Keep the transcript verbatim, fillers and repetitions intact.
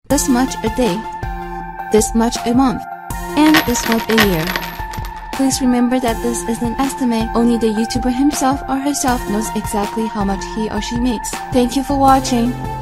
this much a day, this much a month, and this much a year. Please remember that this is an estimate. Only the YouTuber himself or herself knows exactly how much he or she makes. Thank you for watching.